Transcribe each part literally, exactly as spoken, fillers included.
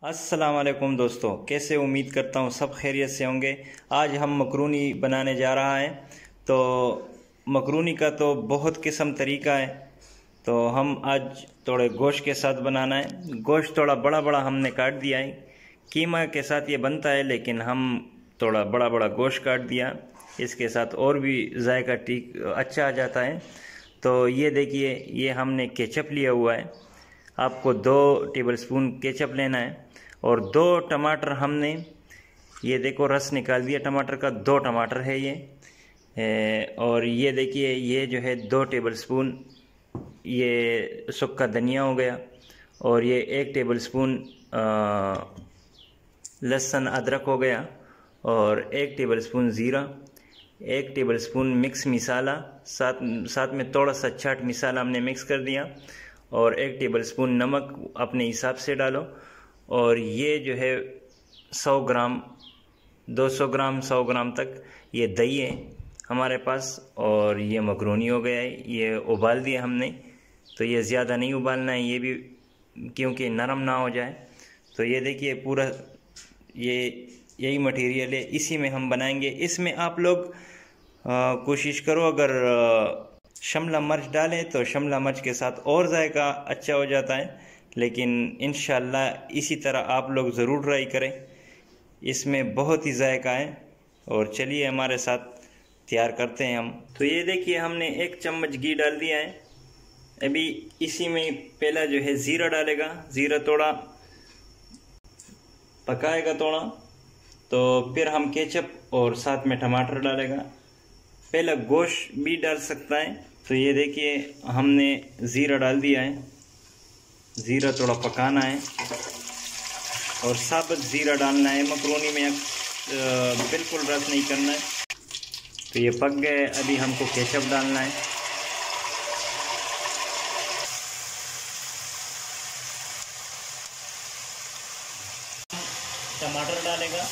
अस्सलाम वालेकुम दोस्तों, कैसे उम्मीद करता हूँ सब खैरियत से होंगे। आज हम मकरूनी बनाने जा रहा है। तो मकरूनी का तो बहुत किस्म तरीका है, तो हम आज थोड़े गोश्त के साथ बनाना है। गोश्त थोड़ा बड़ा बड़ा हमने काट दिया है, कीमा के साथ ये बनता है लेकिन हम थोड़ा बड़ा बड़ा गोश्त काट दिया, इसके साथ और भी जायका ठीक अच्छा आ जाता है। तो ये देखिए, ये हमने केचप लिया हुआ है। आपको दो टेबल स्पून केचप लेना है और दो टमाटर हमने, ये देखो रस निकाल दिया टमाटर का, दो टमाटर है ये ए, और ये देखिए ये जो है दो टेबल स्पून ये सूखा धनिया हो गया, और ये एक टेबल स्पून लहसुन अदरक हो गया, और एक टेबल स्पून ज़ीरा, एक टेबल स्पून मिक्स मसाला, साथ साथ में थोड़ा सा चाट मसाला हमने मिक्स कर दिया, और एक टेबल स्पून नमक अपने हिसाब से डालो। और ये जो है सौ ग्राम दो सौ ग्राम सौ ग्राम तक ये दही है हमारे पास, और ये मकरूनी हो गया है, ये उबाल दिया हमने। तो ये ज़्यादा नहीं उबालना है ये भी, क्योंकि नरम ना हो जाए। तो ये देखिए पूरा ये यही मटेरियल है, इसी में हम बनाएंगे। इसमें आप लोग कोशिश करो अगर शिमला मिर्च डालें तो शिमला मिर्च के साथ और जायका अच्छा हो जाता है, लेकिन इंशाल्लाह इसी तरह आप लोग ज़रूर ट्राई करें, इसमें बहुत ही जायका है। और चलिए हमारे साथ तैयार करते हैं हम। तो ये देखिए हमने एक चम्मच घी डाल दिया है। अभी इसी में पहला जो है ज़ीरा डालेगा, ज़ीरा थोड़ा पकाएगा थोड़ा, तो फिर हम केचप और साथ में टमाटर डालेगा। पहला गोश्त भी डाल सकता है। तो ये देखिए हमने ज़ीरा डाल दिया है, ज़ीरा थोड़ा पकाना है और साबुत ज़ीरा डालना है मकरोनी में, बिल्कुल रस नहीं करना है। तो ये पक गए, अभी हमको केचप डालना है। टमाटर डालेगा,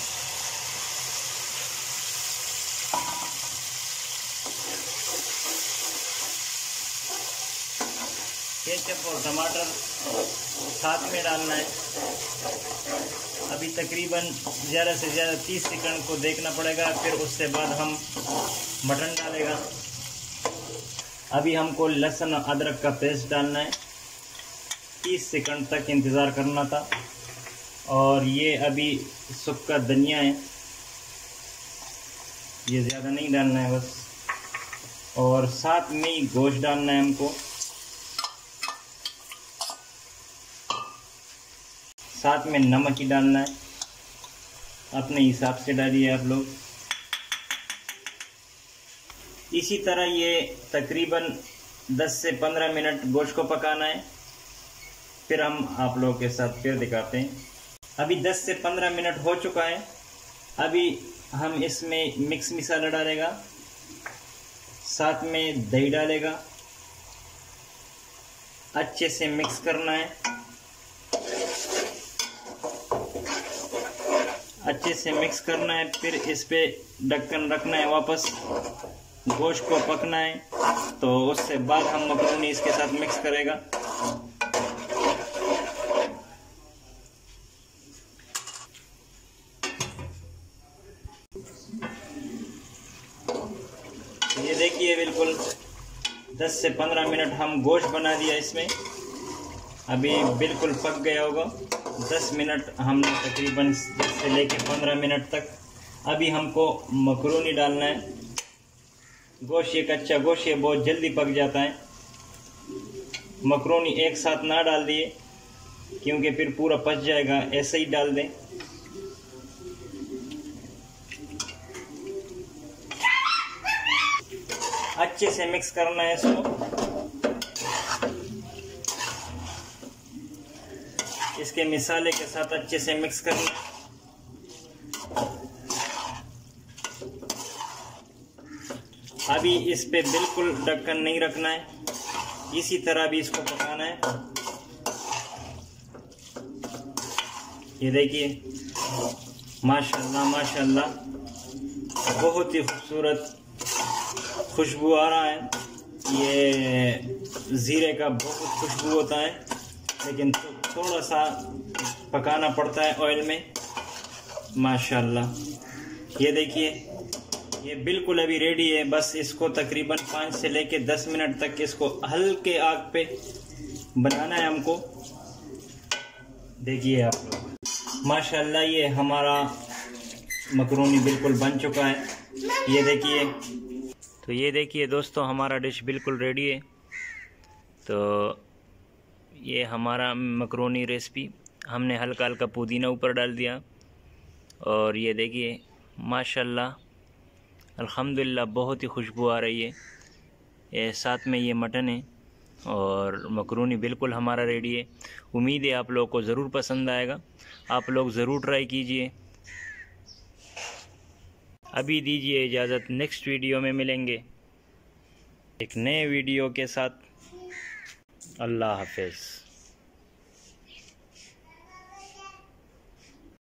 केचप और टमाटर साथ में डालना है। अभी तकरीबन ज़्यादा से ज़्यादा तीस सेकंड को देखना पड़ेगा, फिर उसके बाद हम मटन डालेगा। अभी हमको लहसुन और अदरक का पेस्ट डालना है, तीस सेकंड तक इंतज़ार करना था। और ये अभी सूखा धनिया है, ये ज़्यादा नहीं डालना है बस, और साथ में ही गोश्त डालना है हमको। साथ में नमक ही डालना है, अपने हिसाब से डालिए आप लोग। इसी तरह ये तकरीबन दस से पंद्रह मिनट गोश्त को पकाना है, फिर हम आप लोगों के साथ फिर दिखाते हैं। अभी दस से पंद्रह मिनट हो चुका है। अभी हम इसमें मिक्स मसाला डालेगा, साथ में दही डालेगा, अच्छे से मिक्स करना है, अच्छे से मिक्स करना है। फिर इस पे ढक्कन रखना है, वापस गोश्त को पकना है। तो उससे बाद हम मकरूनी इसके साथ मिक्स करेगा। ये देखिए बिल्कुल दस से पंद्रह मिनट हम गोश्त बना दिया इसमें, अभी बिल्कुल पक गया होगा। दस मिनट हमने तकरीबन दस से लेके पंद्रह मिनट तक। अभी हमको मकरूनी डालना है। गोश्त ये कच्चा गोश्त ये बहुत जल्दी पक जाता है। मकरूनी एक साथ ना डाल दिए क्योंकि फिर पूरा पच जाएगा, ऐसे ही डाल दें। अच्छे से मिक्स करना है इसको, इसके मसाले के साथ अच्छे से मिक्स करना है। अभी इस पे बिल्कुल ढक्कन नहीं रखना है, इसी तरह भी इसको पकाना है। ये देखिए माशाल्लाह माशाल्लाह बहुत ही खूबसूरत खुशबू आ रहा है। ये ज़ीरे का बहुत खुशबू होता है, लेकिन थोड़ा सा पकाना पड़ता है ऑयल में माशाल्लाह। ये देखिए ये बिल्कुल अभी रेडी है। बस इसको तकरीबन पाँच से लेके दस मिनट तक इसको हल्के आग पे बनाना है हमको। देखिए आप लोग माशाल्लाह ये हमारा मकरोनी बिल्कुल बन चुका है। ये देखिए, तो ये देखिए दोस्तों हमारा डिश बिल्कुल रेडी है। तो ये हमारा मकरोनी रेसिपी हमने हल्का हल्का पुदीना ऊपर डाल दिया और ये देखिए माशाल्लाह अल्हम्दुलिल्लाह बहुत ही खुशबू आ रही है। ये साथ में ये मटन है और मकरोनी बिल्कुल हमारा रेडी है। उम्मीद है आप लोगों को ज़रूर पसंद आएगा, आप लोग ज़रूर ट्राई कीजिए। अभी दीजिए इजाज़त, नेक्स्ट वीडियो में मिलेंगे एक नए वीडियो के साथ। अल्लाह हाफ़िज़।